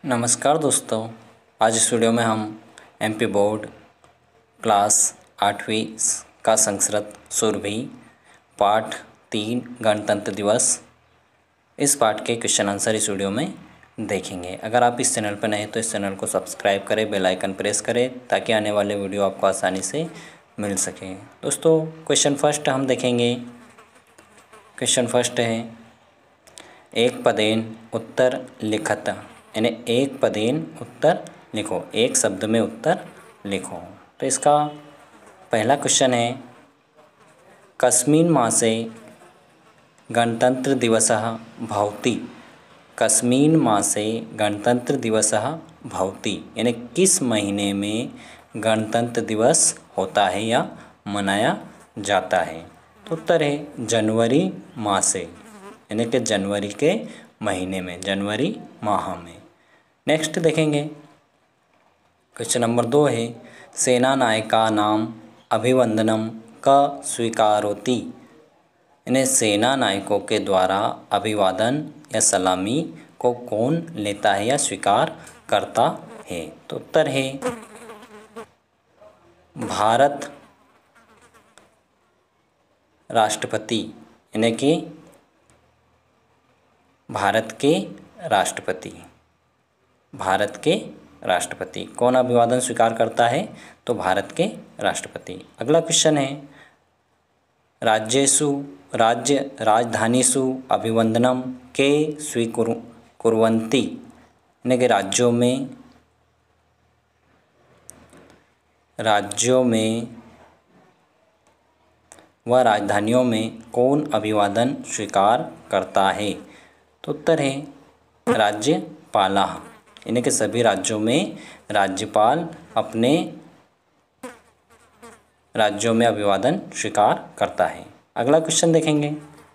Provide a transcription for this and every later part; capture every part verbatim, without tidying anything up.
नमस्कार दोस्तों, आज इस वीडियो में हम एमपी बोर्ड क्लास आठवीं का संस्कृत सुरभि पाठ तीन गणतंत्र दिवस इस पाठ के क्वेश्चन आंसर इस वीडियो में देखेंगे। अगर आप इस चैनल पर नए हैं तो इस चैनल को सब्सक्राइब करें, बेल आइकन प्रेस करें ताकि आने वाले वीडियो आपको आसानी से मिल सके। दोस्तों, क्वेश्चन फर्स्ट हम देखेंगे। क्वेश्चन फर्स्ट है, एक पदेन उत्तर लिखत, यानी एक पदेन उत्तर लिखो, एक शब्द में उत्तर लिखो। तो इसका पहला क्वेश्चन है, कस्मिन् मासे गणतंत्र दिवसः भवति। कस्मिन् मासे गणतंत्र दिवसः भवति, यानी किस महीने में गणतंत्र दिवस होता है या मनाया जाता है। तो उत्तर है जनवरी मासे, यानी कि जनवरी के महीने में, जनवरी माह में। नेक्स्ट देखेंगे, क्वेश्चन नंबर दो है, सेना नायका नाम अभिवंदनम क स्वीकारोति, यानी सेना नायकों के द्वारा अभिवादन या सलामी को कौन लेता है या स्वीकार करता है। तो उत्तर है भारत राष्ट्रपति, यानी कि भारत के राष्ट्रपति, भारत के राष्ट्रपति कौन अभिवादन स्वीकार करता है, तो भारत के राष्ट्रपति। अगला क्वेश्चन है, राज्येषु राज्य राजधानीषु अभिवंदनम के स्वीकुरु कुर्वन्ति, यानी कि राज्यों में राज्यों में व राजधानियों में कौन अभिवादन स्वीकार करता है। तो उत्तर है राज्यपालः, यानी कि सभी राज्यों में राज्यपाल अपने राज्यों में अभिवादन स्वीकार करता है। अगला क्वेश्चन देखेंगे।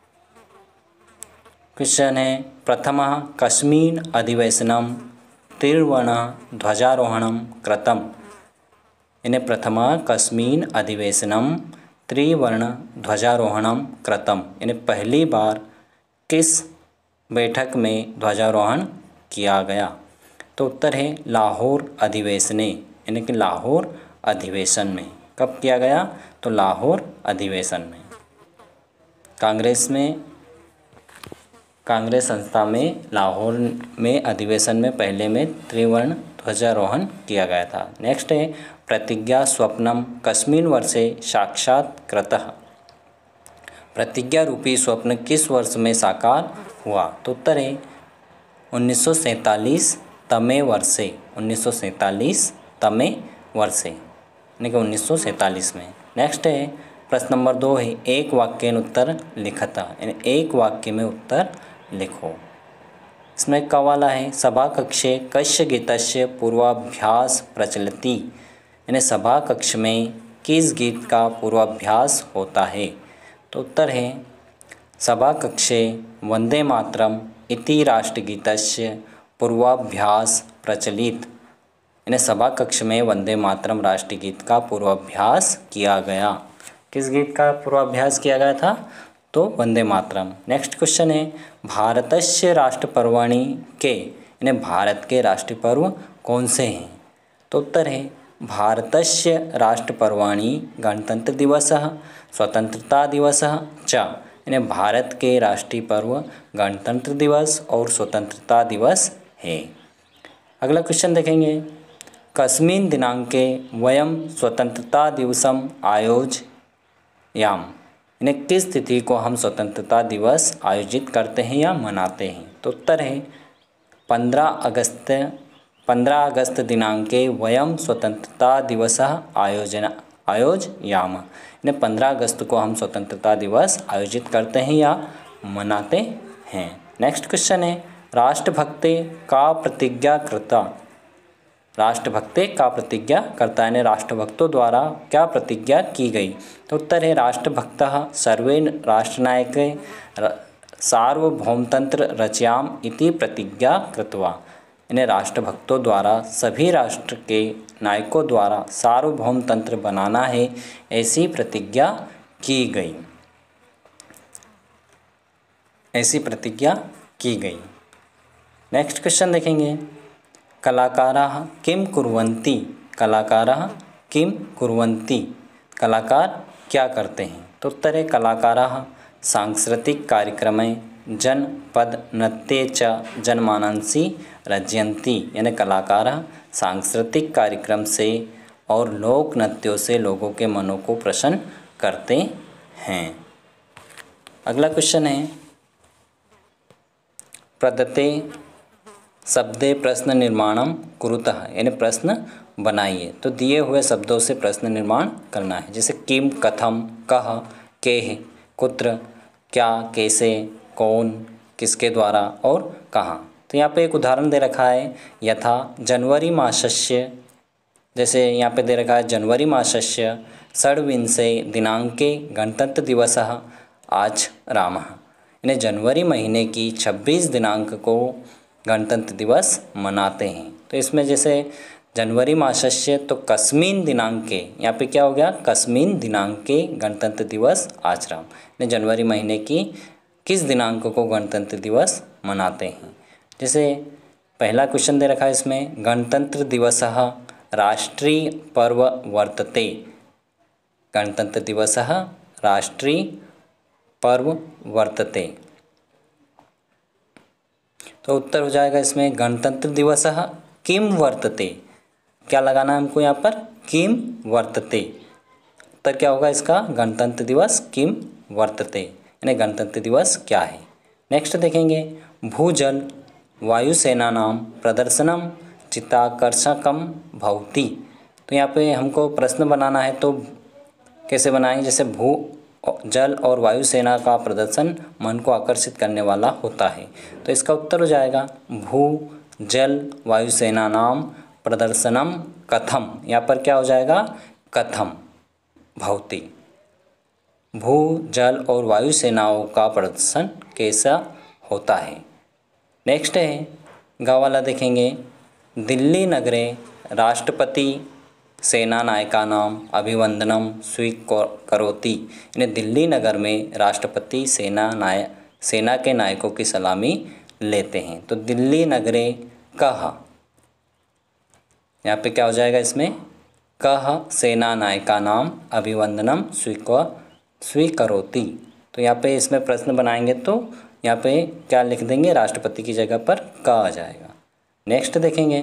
क्वेश्चन है, प्रथमः कस्मिन् अधिवेशनं त्रिवर्ण ध्वजारोहणं कृतम्, यानी प्रथमः कस्मिन् अधिवेशनं त्रिवर्ण ध्वजारोहणं कृतम्, यानी पहली बार किस बैठक में ध्वजारोहण किया गया। तो उत्तर है लाहौर अधिवेशने, यानी कि लाहौर अधिवेशन में। कब किया गया, तो लाहौर अधिवेशन में। कांग्रेस में कांग्रेस संस्था में लाहौर में अधिवेशन में पहले में त्रिवर्ण ध्वजारोहण किया गया था। नेक्स्ट है, प्रतिज्ञा स्वप्नम कस्मिन् वर्षे साक्षात्कृतः, प्रतिज्ञा रूपी स्वप्न किस वर्ष में साकार हुआ। तो उत्तर है उन्नीस सौ सैंतालीस तमे वर्षे, उन्नीस सौ सैंतालीस तमे वर्षे, यानी कि उन्नीस सौ सैंतालीस में। नेक्स्ट है, प्रश्न नंबर दो है, एक वाक्य में उत्तर लिखता, यानी एक वाक्य में उत्तर लिखो। इसमें एक कवाला है, सभा कक्षे कस्य गीतस्य पूर्वाभ्यास प्रचलति, यानी सभा कक्ष में किस गीत का पूर्वाभ्यास होता है। तो उत्तर है सभा कक्षे वंदे मातरम इति राष्ट्रगीतस्य पूर्वाभ्यास प्रचलित, यानी सभा कक्ष में वंदे मातरम राष्ट्रीय गीत का पूर्वाभ्यास किया गया। किस गीत का पूर्वाभ्यास किया गया था, तो वंदे मातरम। नेक्स्ट क्वेश्चन है, भारतस्य राष्ट्रपर्वाणि के, यानी भारत के राष्ट्रीय पर्व कौन से हैं। तो उत्तर है भारतस्य राष्ट्रपर्वाणि गणतंत्र दिवसः स्वतंत्रता दिवसः च, यानी भारत के राष्ट्रीय पर्व गणतंत्र दिवस और स्वतंत्रता दिवस है। अगला क्वेश्चन देखेंगे, कस्मिन् दिनांके वयं स्वतंत्रता दिवसम आयोजयाम, यानी किस तिथि को हम स्वतंत्रता दिवस आयोजित करते हैं या मनाते हैं। तो उत्तर है पंद्रह अगस्त पंद्रह अगस्त दिनांके वयं स्वतंत्रता दिवसः आयोजना आयोजयाम, यानी पंद्रह अगस्त को हम स्वतंत्रता दिवस आयोजित करते हैं या मनाते हैं। नेक्स्ट क्वेश्चन है, राष्ट्रभक्ति का प्रतिज्ञा करता, राष्ट्रभक्ति का प्रतिज्ञा करता, यानी राष्ट्रभक्तों द्वारा क्या प्रतिज्ञा की गई। तो उत्तर है राष्ट्रभक्तः सर्वे राष्ट्रनायके सार्वभौमतंत्र रचयाम इति प्रतिज्ञा कृत्वा, यानी राष्ट्रभक्तों द्वारा सभी राष्ट्र के नायकों द्वारा सार्वभौम तंत्र बनाना है, ऐसी प्रतिज्ञा की गई ऐसी प्रतिज्ञा की गई। नेक्स्ट क्वेश्चन देखेंगे, कलाकाराः किं कुर्वन्ति, कलाकाराः किं कुर्वन्ति, कलाकार क्या करते हैं। तो उत्तर है कलाकाराः सांस्कृतिक कार्यक्रमे जनपद नृत्ये च जनमानसि रज्यन्ति, यानी कलाकाराः सांस्कृतिक कार्यक्रम से और लोक नृत्यों से लोगों के मनों को प्रसन्न करते हैं। अगला क्वेश्चन है प्रदत्ते शब्दे प्रश्न निर्माणम कुरुतः, यानी प्रश्न बनाइए। तो दिए हुए शब्दों से प्रश्न निर्माण करना है, जैसे किम, कथम, कह, केह, कुत्र, क्या, कैसे, कौन, किसके द्वारा और कहाँ। तो यहाँ पे एक उदाहरण दे रखा है, यथा जनवरी मासस्य, जैसे यहाँ पे दे रखा है जनवरी मासस्य षड्विंशे दिनांके गणतंत्र दिवसः आज रामः, यानी जनवरी महीने की छब्बीस दिनांक को गणतंत्र दिवस मनाते हैं। तो इसमें जैसे जनवरी मासस्य तो कस्मिन दिनांके, यहाँ पे क्या हो गया, कस्मिन दिनांके गणतंत्र दिवस आचराम, यानी जनवरी महीने की किस दिनांक को गणतंत्र दिवस मनाते हैं। जैसे पहला क्वेश्चन दे रखा है इसमें, गणतंत्र दिवसः राष्ट्रीय पर्व वर्तते, गणतंत्र दिवसः राष्ट्रीय पर्व वर्तते। तो उत्तर हो जाएगा इसमें गणतंत्र दिवसः किम वर्तते, क्या लगाना है हमको यहाँ पर, किम वर्तते। उत्तर क्या होगा इसका, गणतंत्र दिवस किम वर्तते, यानी गणतंत्र दिवस क्या है। नेक्स्ट देखेंगे, भूजल वायुसेनानां प्रदर्शनम चित्ताकर्षकम भवति। तो यहाँ पे हमको प्रश्न बनाना है, तो कैसे बनाएंगे, जैसे भू जल और वायुसेना का प्रदर्शन मन को आकर्षित करने वाला होता है। तो इसका उत्तर हो जाएगा भू जल वायुसेनानां प्रदर्शनम कथम, यहाँ पर क्या हो जाएगा, कथम भवति, भू जल और वायुसेनाओं का प्रदर्शन कैसा होता है। नेक्स्ट है गा वाला देखेंगे, दिल्ली नगरे राष्ट्रपति सेना नायकानां अभिवंदनम स्वीकरोति, यानी दिल्ली नगर में राष्ट्रपति सेना नाय सेना के नायकों की सलामी लेते हैं। तो दिल्ली नगरे कह, यहाँ पे क्या हो जाएगा इसमें, कह सेना नायकानां अभिवंदनम स्वीक स्वीकरोति। तो यहाँ पे इसमें प्रश्न बनाएंगे, तो यहाँ पे क्या लिख देंगे, राष्ट्रपति की जगह पर क आ जाएगा। नेक्स्ट देखेंगे,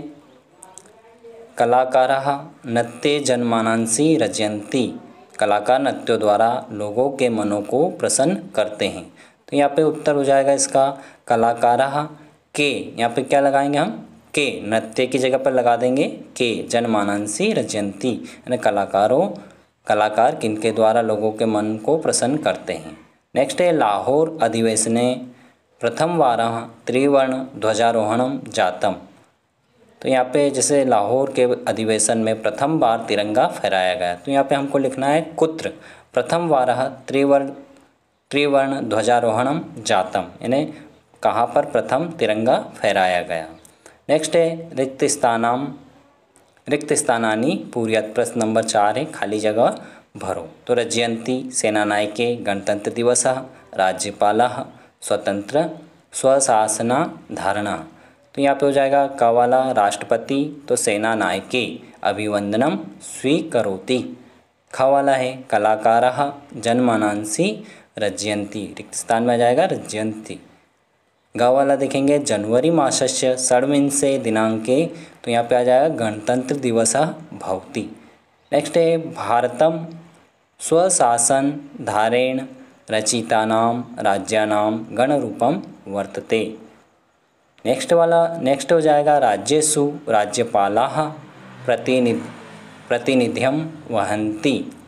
कलाकाराः नृत्ये जनमानसि रचयन्ति, कलाकार नृत्यों द्वारा लोगों के मनों को प्रसन्न करते हैं। तो यहाँ पे उत्तर हो जाएगा इसका कलाकाराः के, यहाँ पे क्या लगाएंगे हम, के, नृत्य की जगह पर लगा देंगे के, जनमानसि रचयन्ति, यानी कलाकारों कलाकार किनके द्वारा लोगों के मन को प्रसन्न करते हैं। नेक्स्ट है लाहौर अधिवेशने प्रथम वारः त्रिवर्ण ध्वजारोहणम जातम। तो यहाँ पे जैसे लाहौर के अधिवेशन में प्रथम बार तिरंगा फहराया गया। तो यहाँ पे हमको लिखना है कुत्र प्रथम वारः त्रिवर्ण त्रिवर्ण ध्वजारोहणम जातम, यानी कहाँ पर प्रथम तिरंगा फहराया गया। नेक्स्ट है रिक्त स्थानाम रिक्त स्थानानि पूर्यात्, प्रश्न नंबर चार है खाली जगह भरो। तो रजयंती सेनानायके गणतंत्र दिवसः राज्यपालः स्वतंत्र स्वशासना धारणा। तो यहाँ पे हो जाएगा क वाला राष्ट्रपति, तो सेना नायके अभिवंदनम स्वीकरोति। ख वाला है कलाकाराः जनमानसि रज्यन्ति, रिक्त स्थान में आ जाएगा रज्यन्ति। ग वाला देखेंगे जनवरी मासस्य षड्विंशे दिनांके, तो यहाँ पे आ जाएगा गणतंत्र दिवसः भवति। नेक्स्ट है भारतम स्वशासन धारेण रचितानां राज्यानां गणरूपम वर्तते। नेक्स्ट वाला नेक्स्ट हो जाएगा राज्येषु राज्यपालाः प्रतिनिधि प्रतिनिध्यम वहन्ति,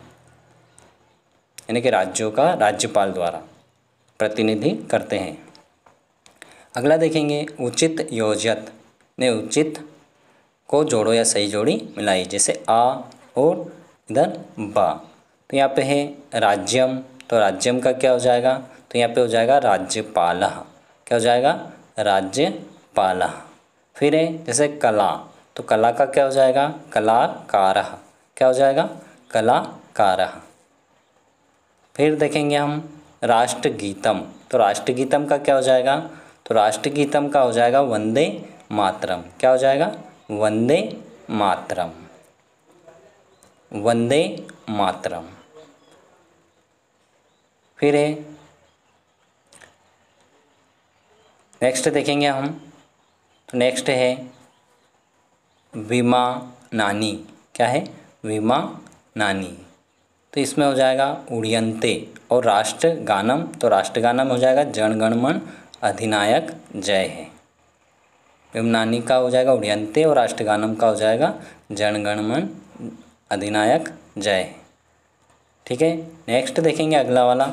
यानी कि राज्यों का राज्यपाल द्वारा प्रतिनिधि करते हैं। अगला देखेंगे उचित योजत, ने उचित को जोड़ो या सही जोड़ी मिलाई, जैसे आ और इधर बा। तो यहाँ पे है राज्यम, तो राज्यम का क्या हो जाएगा, तो यहाँ पे हो जाएगा राज्यपालः, क्या हो जाएगा राज्यपालः। फिर है जैसे कला, तो कला का क्या हो जाएगा कलाकारः, क्या हो जाएगा कलाकारः। फिर देखेंगे हम राष्ट्रगीतम, तो राष्ट्रगीतम का क्या हो जाएगा, तो राष्ट्रगीतम का हो जाएगा वंदे मातरम, क्या हो जाएगा वंदे मातरम, वंदे मातरम। फिर है नेक्स्ट देखेंगे हम, तो नेक्स्ट है विमानानि। क्या है? विमानानि। तो इसमें हो जाएगा उड़यन्ते, और राष्ट्रगानम, तो राष्ट्रगानम हो जाएगा जन गण मन अधिनायक जय है। विमानानि का हो जाएगा उड़यन्ते, और राष्ट्रगानम का हो जाएगा जन गण मन अधिनायक जय है। ठीक है, नेक्स्ट देखेंगे अगला वाला,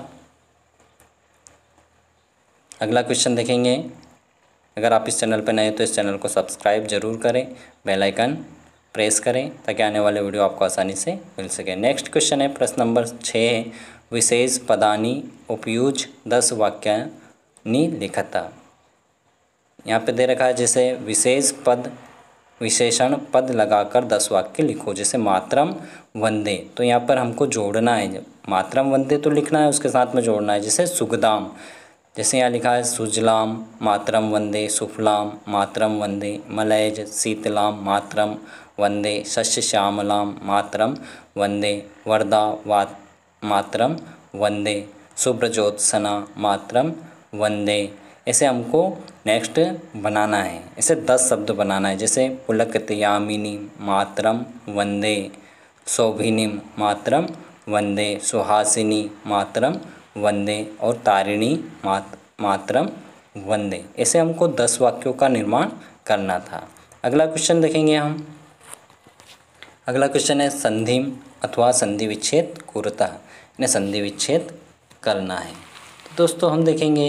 अगला क्वेश्चन देखेंगे। अगर आप इस चैनल पर नए हो तो इस चैनल को सब्सक्राइब जरूर करें, बेल आइकन प्रेस करें ताकि आने वाले वीडियो आपको आसानी से मिल सके। नेक्स्ट क्वेश्चन है प्रश्न नंबर छः, विशेष पदानि उपयुज दस वाक्यानि लिखता। यहाँ पे दे रखा है जैसे विशेष पद विशेषण पद लगाकर दस वाक्य लिखो। जैसे मातरम वंदे, तो यहाँ पर हमको जोड़ना है, मातरम वंदे तो लिखना है, उसके साथ में जोड़ना है। जैसे सुखदाम, जैसे यहाँ लिखा है सुजलाम मातरम वंदे, सुफलाम मातरम वंदे, मलयज शीतलाम मातरम वंदे, शस्य श्यामलाम मातरम वंदे, वर्धा वा मातरम वंदे, शुभ्रज्योत्सना मातरम वंदे। ऐसे हमको नेक्स्ट बनाना है, ऐसे दस शब्द बनाना है। जैसे पुलकत्यामिनी मातरम वंदे, शोभिनीम मातरम वंदे, सुहासिनी मातरम वंदे, और तारिणी मात मातरम वंदे। ऐसे हमको दस वाक्यों का निर्माण करना था। अगला क्वेश्चन देखेंगे हम, अगला क्वेश्चन है संधिम अथवा संधि विच्छेद कुरुतः, इन्हें संधि विच्छेद करना है। तो दोस्तों हम देखेंगे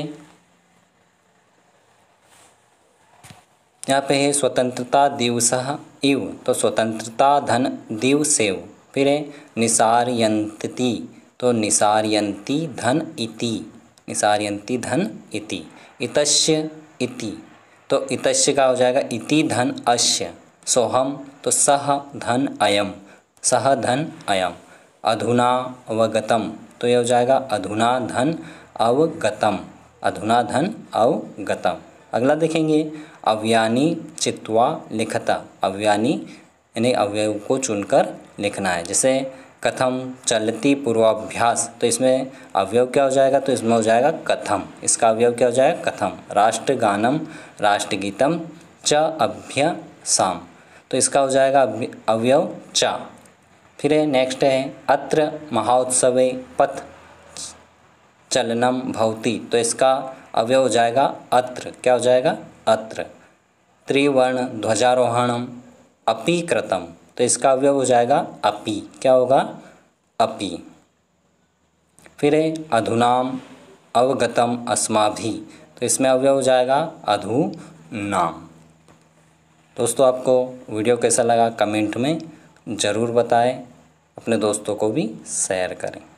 यहाँ पे है स्वतंत्रता दिवसः इव, तो स्वतंत्रता धन दिवसेव। फिर है निसारयन्ति, तो निसारयन्ति धन इति, निसारयन्ति धन इति। इतस्य इति, तो इतस्य का हो जाएगा इति धन अस्य। सोहम, तो सह धन अयम, सह धन अयम। अधुना अवगतम, तो ये हो जाएगा अधुना धन अवगतम, अधुना धन अवगतम। अगला देखेंगे अव्यानि चित्वा लिखता, अव्यानि यानी अवयव को चुनकर लिखना है। जैसे कथम चलती पूर्वाभ्यास, तो इसमें अवयव क्या हो जाएगा? तो इसमें हो जाएगा कथम, इसका अवयव क्या हो जाएगा? कथम। राष्ट्रगानम राष्ट्रगीतम च अभ्यसाम, तो इसका हो जाएगा अवयव च। फिर है नेक्स्ट है अत्र महोत्सवे पथ चलनम भवति, तो इसका अवयव हो जाएगा अत्र, क्या हो जाएगा? अत्र। त्रिवर्ण ध्वजारोहणम अपि कृतम, तो इसका अवयव हो जाएगा अपि, क्या होगा? अपि। फिर है अधुनाम अवगतम अस्माभिः, तो इसमें अवयव हो जाएगा अधुनाम। दोस्तों आपको वीडियो कैसा लगा कमेंट में ज़रूर बताएं, अपने दोस्तों को भी शेयर करें।